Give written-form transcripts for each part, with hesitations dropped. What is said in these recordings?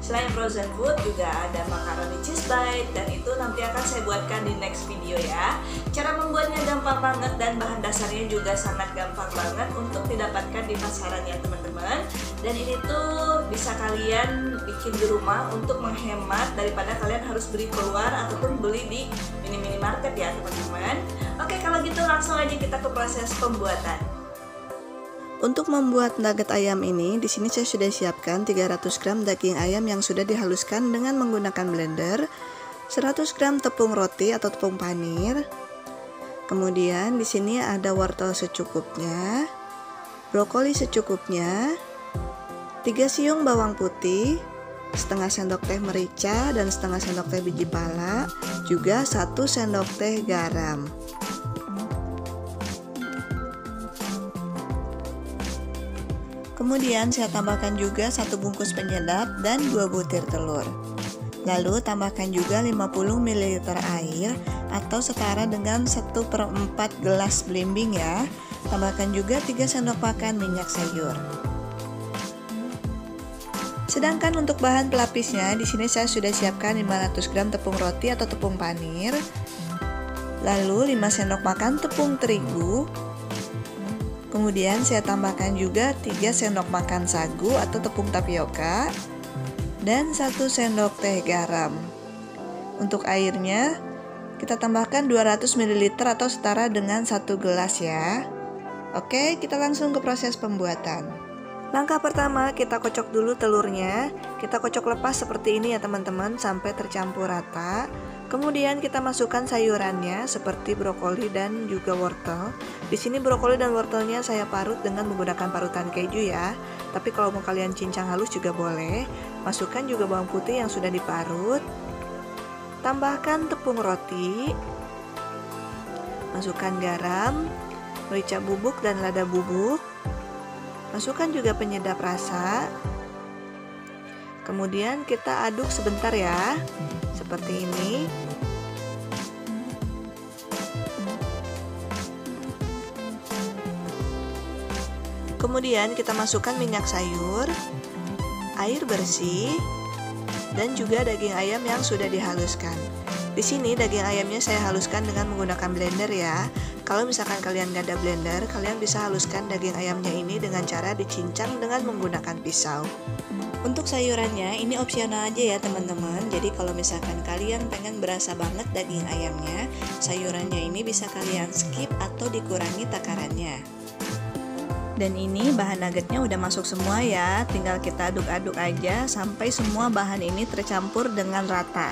Selain frozen food juga ada macaroni cheese bite, dan itu nanti akan saya buatkan di next video ya. Cara membuatnya gampang banget dan bahan dasarnya juga sangat gampang banget untuk didapatkan di pasaran ya teman-teman. Dan ini tuh bisa kalian bikin di rumah untuk menghemat daripada kalian harus beli keluar ataupun beli di minimarket ya teman-teman. Oke, kalau gitu langsung aja kita ke proses pembuatan. Untuk membuat nugget ayam ini, di sini saya sudah siapkan 300 gram daging ayam yang sudah dihaluskan dengan menggunakan blender, 100 gram tepung roti atau tepung panir. Kemudian di sini ada wortel secukupnya, brokoli secukupnya, 3 siung bawang putih, setengah sendok teh merica dan setengah sendok teh biji pala, juga 1 sendok teh garam. Kemudian saya tambahkan juga 1 bungkus penyedap dan 2 butir telur. Lalu tambahkan juga 50 ml air atau setara dengan 1/4 gelas belimbing ya. Tambahkan juga 3 sendok makan minyak sayur. Sedangkan untuk bahan pelapisnya, di sini saya sudah siapkan 500 gram tepung roti atau tepung panir. Lalu 5 sendok makan tepung terigu. Kemudian saya tambahkan juga 3 sendok makan sagu atau tepung tapioka dan 1 sendok teh garam. Untuk airnya kita tambahkan 200 ml atau setara dengan 1 gelas ya. Oke, kita langsung ke proses pembuatan. Langkah pertama, kita kocok dulu telurnya. Kita kocok lepas seperti ini ya teman-teman sampai tercampur rata. Kemudian kita masukkan sayurannya seperti brokoli dan juga wortel. Di sini brokoli dan wortelnya saya parut dengan menggunakan parutan keju ya. Tapi kalau mau kalian cincang halus juga boleh. Masukkan juga bawang putih yang sudah diparut. Tambahkan tepung roti. Masukkan garam, merica bubuk dan lada bubuk. Masukkan juga penyedap rasa. Kemudian kita aduk sebentar ya. Seperti ini. Kemudian kita masukkan minyak sayur, air bersih, dan juga daging ayam yang sudah dihaluskan. Di sini daging ayamnya saya haluskan dengan menggunakan blender ya. Kalau misalkan kalian gak ada blender, kalian bisa haluskan daging ayamnya ini dengan cara dicincang dengan menggunakan pisau. Untuk sayurannya ini opsional aja ya teman-teman. Jadi kalau misalkan kalian pengen berasa banget daging ayamnya, sayurannya ini bisa kalian skip atau dikurangi takarannya. Dan ini bahan nuggetnya udah masuk semua ya. Tinggal kita aduk-aduk aja sampai semua bahan ini tercampur dengan rata.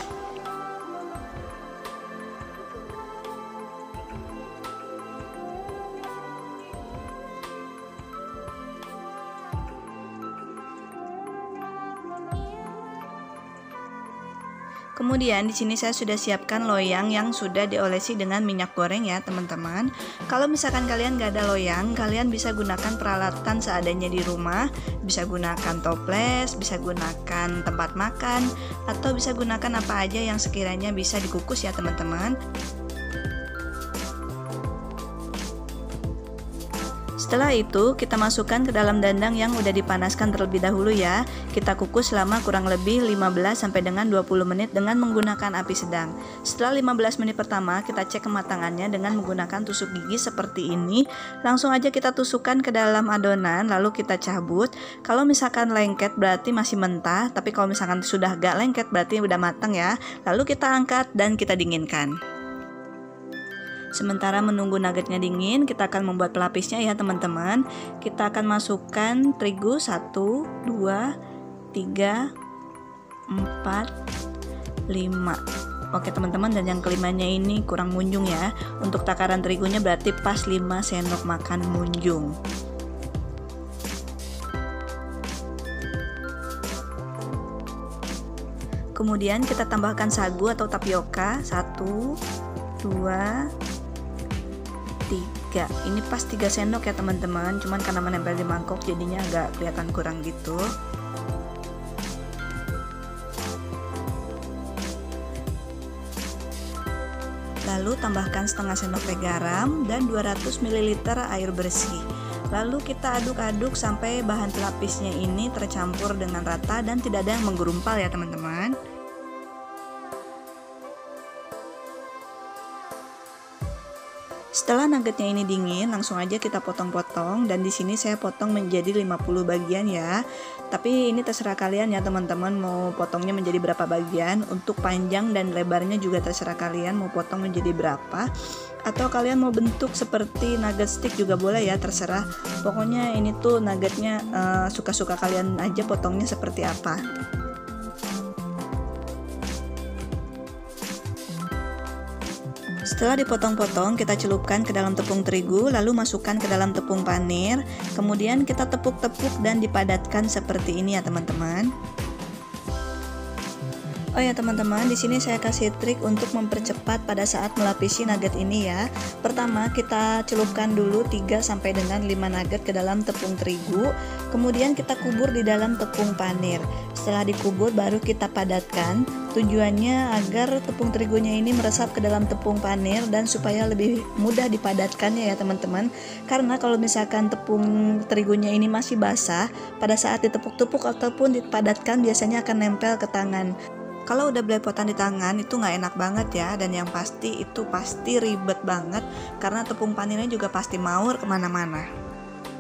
Kemudian di sini saya sudah siapkan loyang yang sudah diolesi dengan minyak goreng ya teman-teman. Kalau misalkan kalian gak ada loyang, kalian bisa gunakan peralatan seadanya di rumah. Bisa gunakan toples, bisa gunakan tempat makan, atau bisa gunakan apa aja yang sekiranya bisa dikukus ya teman-teman. Setelah itu kita masukkan ke dalam dandang yang udah dipanaskan terlebih dahulu ya. Kita kukus selama kurang lebih 15 sampai dengan 20 menit dengan menggunakan api sedang. Setelah 15 menit pertama kita cek kematangannya dengan menggunakan tusuk gigi seperti ini. Langsung aja kita tusukkan ke dalam adonan lalu kita cabut. Kalau misalkan lengket berarti masih mentah, tapi kalau misalkan sudah gak lengket berarti udah matang ya. Lalu kita angkat dan kita dinginkan. Sementara menunggu nuggetnya dingin, kita akan membuat pelapisnya ya teman-teman. Kita akan masukkan terigu 1, 2, 3, 4, 5. Oke teman-teman, dan yang kelimanya ini kurang munjung ya. Untuk takaran terigunya berarti pas 5 sendok makan munjung. Kemudian kita tambahkan sagu atau tapioka 1, 2, 3. Ini pas 3 sendok ya teman-teman. Cuman karena menempel di mangkok jadinya agak kelihatan kurang gitu. Lalu tambahkan setengah sendok teh garam dan 200 ml air bersih. Lalu kita aduk-aduk sampai bahan pelapisnya ini tercampur dengan rata dan tidak ada yang menggurumpal ya teman-teman. Setelah nuggetnya ini dingin, langsung aja kita potong-potong, dan di sini saya potong menjadi 50 bagian ya. Tapi ini terserah kalian ya teman-teman, mau potongnya menjadi berapa bagian. Untuk panjang dan lebarnya juga terserah kalian mau potong menjadi berapa. Atau kalian mau bentuk seperti nugget stick juga boleh ya, terserah. Pokoknya ini tuh nuggetnya suka-suka kalian aja potongnya seperti apa. Setelah dipotong-potong, kita celupkan ke dalam tepung terigu, lalu masukkan ke dalam tepung panir, kemudian kita tepuk-tepuk dan dipadatkan seperti ini ya teman-teman. Oh ya teman-teman, di sini saya kasih trik untuk mempercepat pada saat melapisi nugget ini ya. Pertama, kita celupkan dulu 3 sampai dengan 5 nugget ke dalam tepung terigu, kemudian kita kubur di dalam tepung panir. Setelah dikubur baru kita padatkan. Tujuannya agar tepung terigunya ini meresap ke dalam tepung panir dan supaya lebih mudah dipadatkannya ya teman-teman. Karena kalau misalkan tepung terigunya ini masih basah, pada saat ditepuk-tepuk ataupun dipadatkan biasanya akan nempel ke tangan. Kalau udah belepotan di tangan itu nggak enak banget ya, dan yang pasti itu pasti ribet banget karena tepung panirnya juga pasti maur kemana-mana.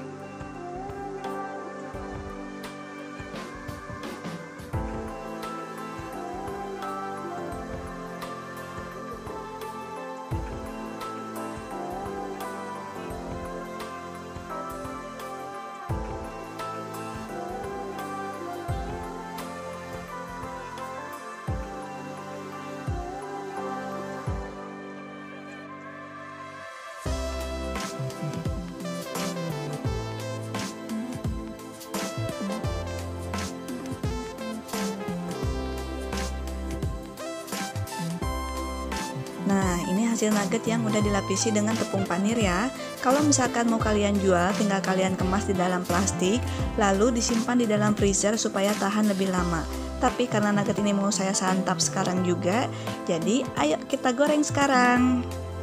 Nah, ini hasil nugget yang udah dilapisi dengan tepung panir ya. Kalau misalkan mau kalian jual, tinggal kalian kemas di dalam plastik, lalu disimpan di dalam freezer supaya tahan lebih lama. Tapi karena nugget ini mau saya santap sekarang juga, jadi ayo kita goreng sekarang.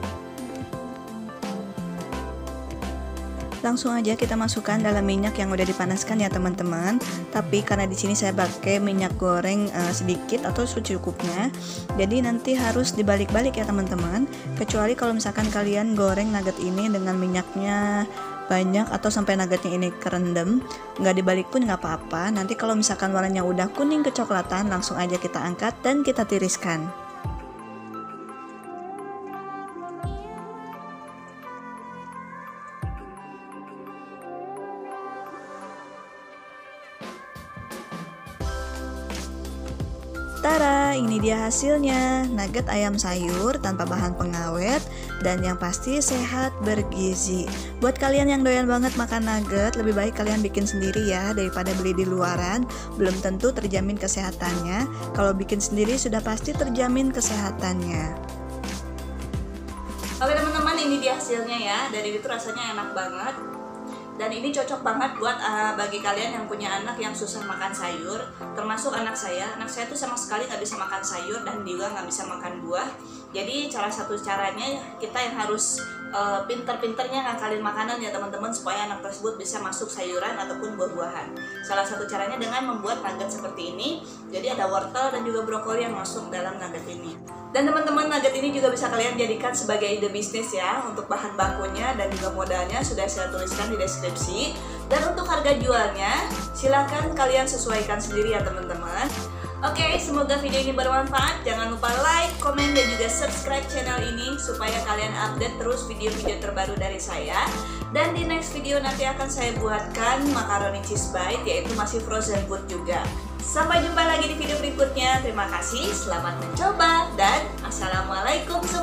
Langsung aja kita masukkan dalam minyak yang udah dipanaskan ya teman-teman. Tapi karena di sini saya pakai minyak goreng sedikit atau secukupnya, jadi nanti harus dibalik-balik ya teman-teman. Kecuali kalau misalkan kalian goreng nugget ini dengan minyaknya banyak atau sampai nuggetnya ini kerendam, nggak dibalik pun nggak apa-apa. Nanti kalau misalkan warnanya udah kuning kecoklatan, langsung aja kita angkat dan kita tiriskan. Tara, ini dia hasilnya, nugget ayam sayur tanpa bahan pengawet dan yang pasti sehat bergizi. Buat kalian yang doyan banget makan nugget, lebih baik kalian bikin sendiri ya daripada beli di luaran, belum tentu terjamin kesehatannya. Kalau bikin sendiri sudah pasti terjamin kesehatannya. Oke teman-teman, ini dia hasilnya ya, dari itu rasanya enak banget. Dan ini cocok banget buat bagi kalian yang punya anak yang susah makan sayur, termasuk anak saya. Anak saya tuh sama sekali nggak bisa makan sayur dan juga nggak bisa makan buah. Jadi salah satu caranya kita yang harus pinter-pinternya ngakalin makanan ya teman-teman, supaya anak tersebut bisa masuk sayuran ataupun buah-buahan. Salah satu caranya dengan membuat nugget seperti ini. Jadi ada wortel dan juga brokoli yang masuk dalam nugget ini. Dan teman-teman, nugget ini juga bisa kalian jadikan sebagai ide bisnis ya. Untuk bahan bakunya dan juga modalnya sudah saya tuliskan di deskripsi. Dan untuk harga jualnya silakan kalian sesuaikan sendiri ya teman-teman. Oke, semoga video ini bermanfaat. Jangan lupa like, komen, dan juga subscribe channel ini supaya kalian update terus video-video terbaru dari saya. Dan di next video nanti akan saya buatkan macaroni cheese bite, yaitu masih frozen food juga. Sampai jumpa lagi di video berikutnya. Terima kasih, selamat mencoba, dan assalamualaikum.